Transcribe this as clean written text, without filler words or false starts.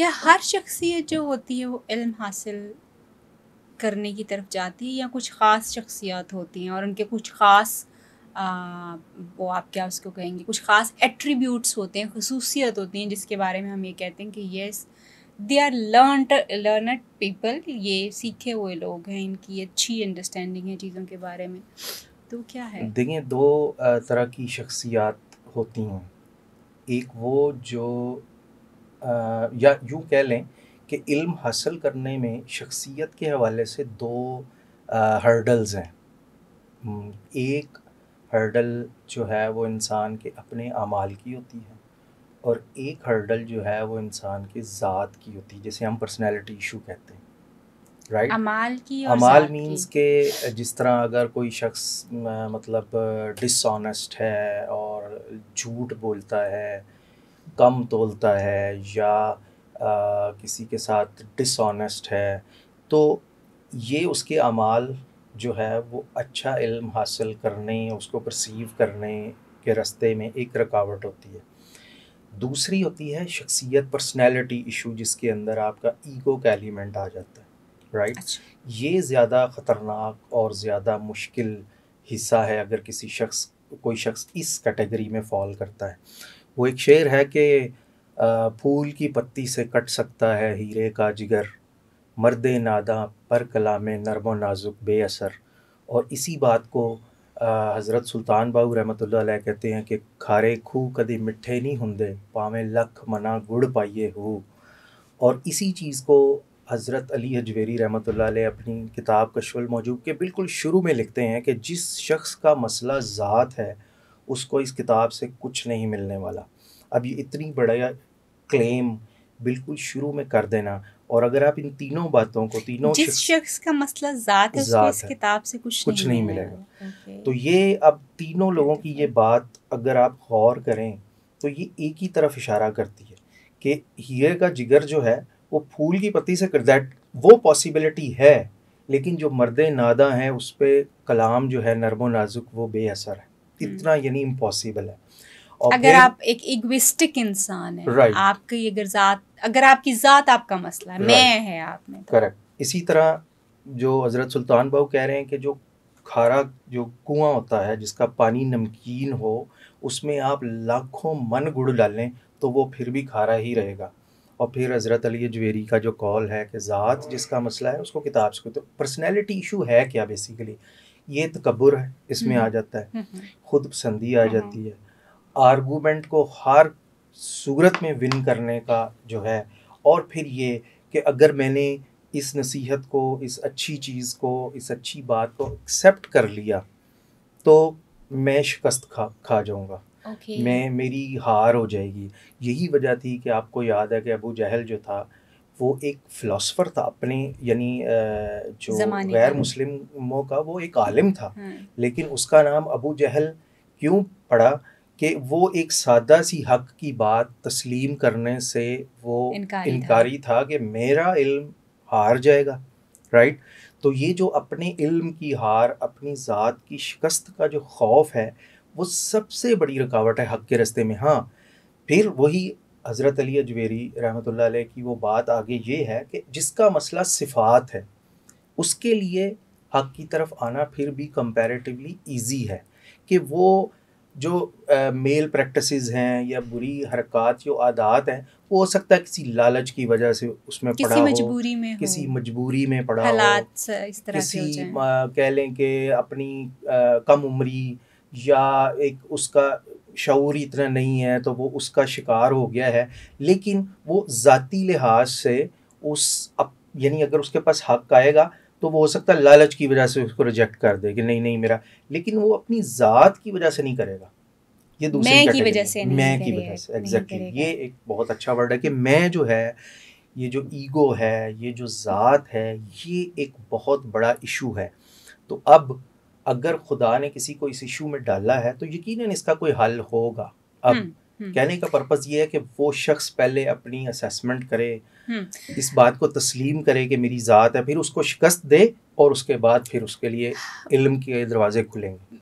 کیا ہر شخصیت جو ہوتی ہے وہ علم حاصل کرنے کی طرف جاتی ہے یا کچھ خاص شخصیات ہوتی ہیں اور ان کے کچھ خاص وہ آپ کیا اس کو کہیں گے کچھ خاص ایٹریبیوٹس ہوتے ہیں, خصوصیت ہوتی ہیں جس کے بارے میں ہم یہ کہتے ہیں کہ yes they are learned people, یہ سیکھے ہوئے لوگ ہیں, ان کی اچھی انڈرسٹینڈنگ ہے چیزوں کے بارے میں, تو کیا ہے؟ دیکھیں دو طرح کی شخصیات ہوتی ہیں. ایک وہ جو یا یوں کہہ لیں کہ علم حاصل کرنے میں شخصیت کے حوالے سے دو ہرڈلز ہیں. ایک ہرڈل جو ہے وہ انسان کے اپنے اعمال کی ہوتی ہے, اور ایک ہرڈل جو ہے وہ انسان کے ذات کی ہوتی ہے, جسے ہم پرسنالٹی ایشو کہتے ہیں. رائٹ, اعمال کی اور اعمال ذات کی. مینس کہ جس طرح اگر کوئی شخص مطلب ڈس آنیسٹ ہے اور جھوٹ بولتا ہے, کم تولتا ہے, یا کسی کے ساتھ ڈس آنیسٹ ہے, تو یہ اس کے اعمال جو ہے وہ اچھا علم حاصل کرنے, اس کو پرسیو کرنے کے راستے میں ایک رکاوٹ ہوتی ہے. دوسری ہوتی ہے شخصیت, پرسنالٹی ایشو, جس کے اندر آپ کا ایگو کا ایلیمنٹ آ جاتا ہے. رائٹ, یہ زیادہ خطرناک اور زیادہ مشکل حصہ ہے اگر کوئی شخص اس کیٹیگری میں فال کرتا ہے. وہ ایک شعر ہے کہ پھول کی پتی سے کٹ سکتا ہے ہیرے کا جگر, مرد ناداں پر کلام نرم و نازک بے اثر. اور اسی بات کو حضرت سلطان باہو رحمۃ اللہ علیہ کہتے ہیں کہ کھارے کھو کدی مٹھے نہیں ہندے, پاویں لکھ منا گڑ پائیے ہو. اور اسی چیز کو حضرت علی حجویری رحمۃ اللہ علیہ اپنی کتاب کشف المحجوب کے بالکل شروع میں لکھتے ہیں کہ جس شخص کا مسئلہ ذات ہے اس کو اس کتاب سے کچھ نہیں ملنے والا. اب یہ اتنی بڑا کلیم بالکل شروع میں کر دینا, اور اگر آپ ان تینوں باتوں کو, تینوں جس شخص کا مسئلہ ذات ہے اس کو اس کتاب سے کچھ نہیں ملے گا. تو یہ اب تینوں لوگوں کی یہ بات اگر آپ غور کریں تو یہ ایک ہی طرف اشارہ کرتی ہے کہ ہیرے کا جگر جو ہے وہ پھول کی پتی سے وہ پاسبلٹی ہے, لیکن جو مرد ناداں ہے اس پہ کلام جو ہے نرم و نازک وہ بے اثر ہے. اتنا یعنی امپاسبل ہے. اگر آپ ایک ایگوسٹک انسان ہیں, آپ کی اگر آپ کی ذات آپ کا مسئلہ میں ہے آپ میں, کریکٹ. اسی طرح جو حضرت سلطان باہو کہہ رہے ہیں کہ جو کھارا جو کنواں ہوتا ہے جس کا پانی نمکین ہو, اس میں آپ لاکھوں من گڑ ڈالیں تو وہ پھر بھی کھارا ہی رہے گا. اور پھر حضرت علی جویری کا جو قول ہے کہ ذات جس کا مسئلہ ہے اس کو کتاب سے. تو پرسنالٹی ایشو ہے کیا بیسیکلی, یہ تکبر ہے, اس میں آ جاتا ہے, خود پسندی آ جاتی ہے, آرگومنٹ کو ہر صورت میں ون کرنے کا جو ہے, اور پھر یہ کہ اگر میں نے اس نصیحت کو, اس اچھی چیز کو, اس اچھی بات کو ایکسیپٹ کر لیا تو میں شکست کھا جاؤں گا, میری ہار ہو جائے گی. یہی وجہ تھی کہ آپ کو یاد ہے کہ ابو جہل جو تھا وہ ایک فلاسفر تھا اپنے, یعنی جو غیر مسلموں کا وہ ایک عالم تھا, لیکن اس کا نام ابو جہل کیوں پڑا کہ وہ ایک سادہ سی حق کی بات تسلیم کرنے سے وہ انکاری تھا کہ میرا علم ہار جائے گا. رائٹ, تو یہ جو اپنے علم کی ہار, اپنی ذات کی شکست کا جو خوف ہے وہ سب سے بڑی رکاوٹ ہے حق کے راستے میں. ہاں, پھر وہی حضرت علی حجویری رحمۃ اللہ علیہ کی وہ بات آگے یہ ہے کہ جس کا مسئلہ صفات ہے اس کے لیے حق کی طرف آنا پھر بھی کمپیریٹیولی ایزی ہے, کہ وہ جو میل پریکٹسز ہیں یا بری حرکات جو عادات ہیں وہ ہو سکتا ہے کسی لالچ کی وجہ سے اس میں پڑا ہو, کسی مجبوری میں پڑا ہو, کسی کہہ لیں کہ اپنی کم عمری یا ایک اس کا شعور اتنا نہیں ہے تو وہ اس کا شکار ہو گیا ہے. لیکن وہ ذاتی لحاظ سے یعنی اگر اس کے پاس حق آئے گا تو وہ ہو سکتا ہے لالچ کی وجہ سے اس کو ریجیکٹ کر دے کہ نہیں میرا, لیکن وہ اپنی ذات کی وجہ سے نہیں کرے گا, یہ دوسری میں کی وجہ سے. ایگزیکٹلی, یہ ایک بہت اچھا ورڈ ہے کہ میں جو ہے, یہ جو ایگو ہے, یہ جو ذات ہے, یہ ایک بہت بڑا ایشو ہے. تو اب اگر خدا نے کسی کو اس ایشو میں ڈالا ہے تو یقیناً اس کا کوئی حل ہوگا. اب کہنے کا پرپس یہ ہے کہ وہ شخص پہلے اپنی اسیسمنٹ کرے, اس بات کو تسلیم کرے کہ میری ذات ہے, پھر اس کو شکست دے, اور اس کے بعد پھر اس کے لیے علم کے دروازے کھلیں گے.